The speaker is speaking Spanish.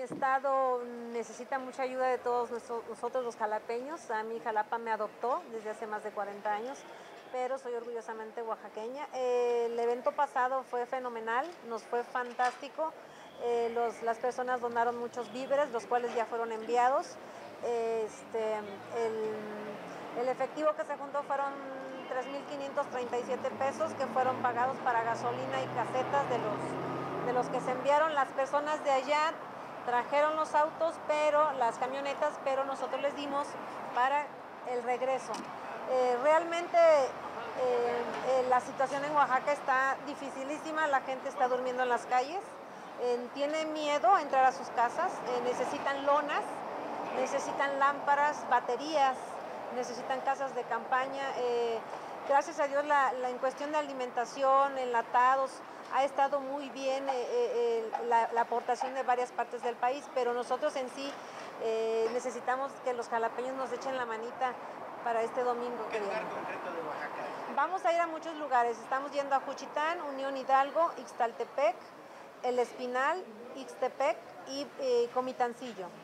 estado necesita mucha ayuda de todos nosotros los jalapeños. A mí Jalapa me adoptó desde hace más de 40 años, pero soy orgullosamente oaxaqueña. El evento pasado fue fenomenal, nos fue fantástico. Las personas donaron muchos víveres, los cuales ya fueron enviados. El efectivo que se juntó fueron 3,537 pesos que fueron pagados para gasolina y casetas de los que se enviaron. Las personas de allá trajeron los autos, las camionetas, pero nosotros les dimos para el regreso. Realmente la situación en Oaxaca está dificilísima, la gente está durmiendo en las calles, tiene miedo a entrar a sus casas, necesitan lonas, necesitan lámparas, baterías, necesitan casas de campaña. Gracias a Dios en cuestión de alimentación, enlatados, ha estado muy bien la aportación de varias partes del país, pero nosotros en sí necesitamos que los jalapeños nos echen la manita para este domingo. ¿Qué lugar concreto de Oaxaca? Vamos a ir a muchos lugares, estamos yendo a Juchitán, Unión Hidalgo, Ixtaltepec, El Espinal, Ixtepec y Comitancillo.